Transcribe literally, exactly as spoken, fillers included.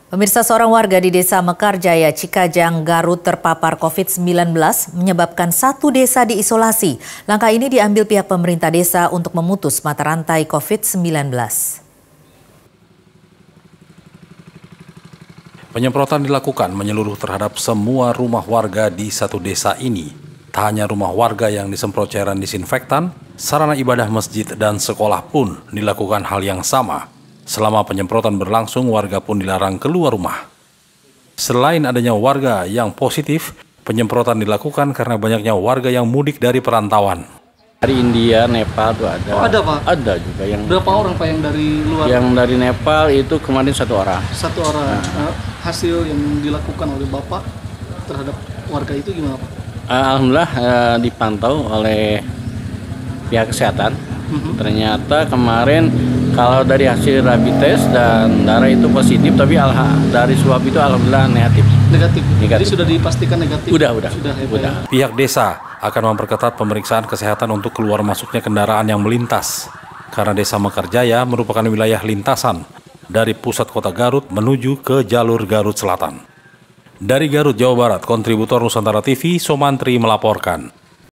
Pemirsa, seorang warga di Desa Mekarjaya, Cikajang, Garut terpapar covid sembilan belas menyebabkan satu desa diisolasi. Langkah ini diambil pihak pemerintah desa untuk memutus mata rantai covid sembilan belas. Penyemprotan dilakukan menyeluruh terhadap semua rumah warga di satu desa ini. Tak hanya rumah warga yang disemprot cairan disinfektan, sarana ibadah masjid dan sekolah pun dilakukan hal yang sama. Selama penyemprotan berlangsung, warga pun dilarang keluar rumah. Selain adanya warga yang positif, penyemprotan dilakukan karena banyaknya warga yang mudik dari perantauan. Dari India, Nepal tuh ada. Oh, ada, Pak? Ada juga yang. Berapa orang, Pak, yang dari luar? Yang dari Nepal itu kemarin satu orang. Satu orang. Nah. Hasil yang dilakukan oleh Bapak terhadap warga itu gimana, Pak? Alhamdulillah eh, dipantau oleh pihak kesehatan. Mm-hmm. Ternyata kemarin kalau dari hasil rapid test dan darah itu positif, tapi alha, dari swab itu alhamdulillah negatif. Negatif. Negatif. Jadi sudah dipastikan negatif. Udah, udah. Sudah, ya, udah. Pihak desa akan memperketat pemeriksaan kesehatan untuk keluar masuknya kendaraan yang melintas. Karena Desa Mekarjaya merupakan wilayah lintasan dari pusat kota Garut menuju ke jalur Garut Selatan. Dari Garut, Jawa Barat, kontributor Nusantara T V, Somantri melaporkan.